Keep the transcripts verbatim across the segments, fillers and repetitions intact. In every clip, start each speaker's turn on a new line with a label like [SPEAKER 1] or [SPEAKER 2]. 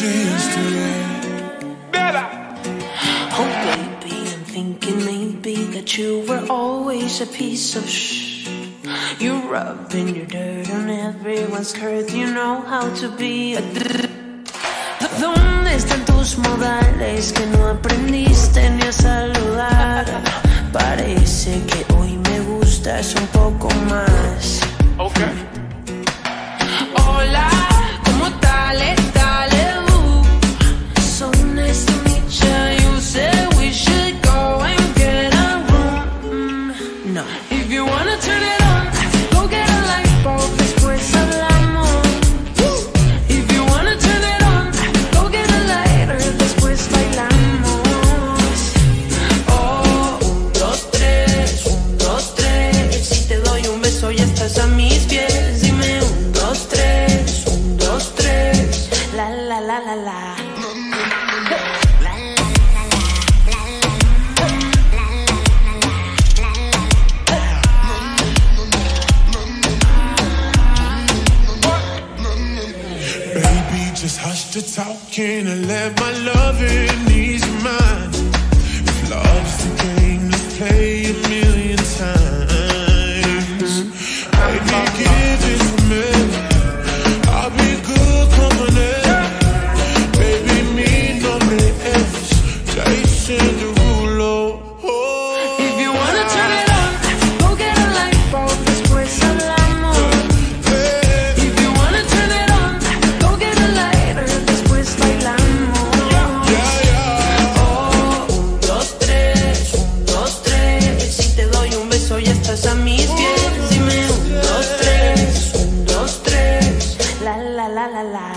[SPEAKER 1] chance to learn.
[SPEAKER 2] Oh baby, I'm thinking maybe that you were always a piece of shh. You're rubbing your dirt on everyone's skirt. You know how to be a drrr. ¿Dónde están tus modales que no aprendiste ni a saludar? Parece que hoy me gustas un poco más.
[SPEAKER 3] Okay.
[SPEAKER 2] Hola, ¿cómo dale, dale, uh. So nice to meet ya. You said we should go and get a room. mm, No. If you wanna turn it on, go get a light bulb, después hablamos. If you wanna turn it on, go get a lighter, después bailamos. Oh, un, dos, tres, un, dos, tres. Si te doy un beso ya estás a mis pies. Dime un, dos, tres, un, dos, tres. La, la, la, la, la.
[SPEAKER 1] Baby, just hush the talking and let my loving ease your mind. If love's the game, let's play a million times. Baby, give it to me. I'll be good company. Baby, me no me else. Jason Derulo. Oh.
[SPEAKER 2] If you wanna turn it on, go get a light bulb, después hablamos. If you wanna turn it on, go get a lighter, después bailamos.
[SPEAKER 1] Yeah, yeah.
[SPEAKER 2] Oh, un, dos, tres, un, dos, tres. Si te doy un beso ya estás a mis pies. Dime un, dos, tres, un, dos, tres. La, la, la, la, la.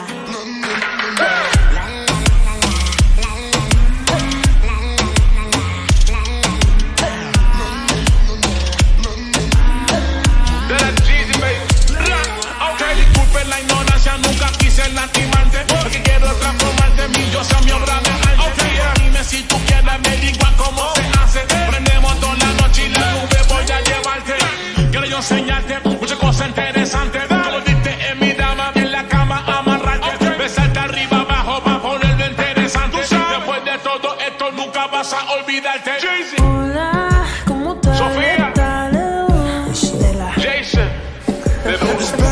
[SPEAKER 3] Ok, disculpen la ignorancia, nunca quise lastimarte. Porque quiero transformarte en mi diosa, mi obra de arte. Ok, dime si tú quieres, me digas cómo se hace. Prendemos toda la noche y la nube voy a llevarte. Quiero yo enseñarte muchas cosas interesantes. Como viste en mi dama, en la cama amarrarte. Besarte arriba, abajo, para ponerlo interesante. Después de todo esto nunca vas a olvidarte.
[SPEAKER 2] Hola, ¿cómo te
[SPEAKER 3] Sofía.
[SPEAKER 2] Dale, uh, de la
[SPEAKER 3] Jason, de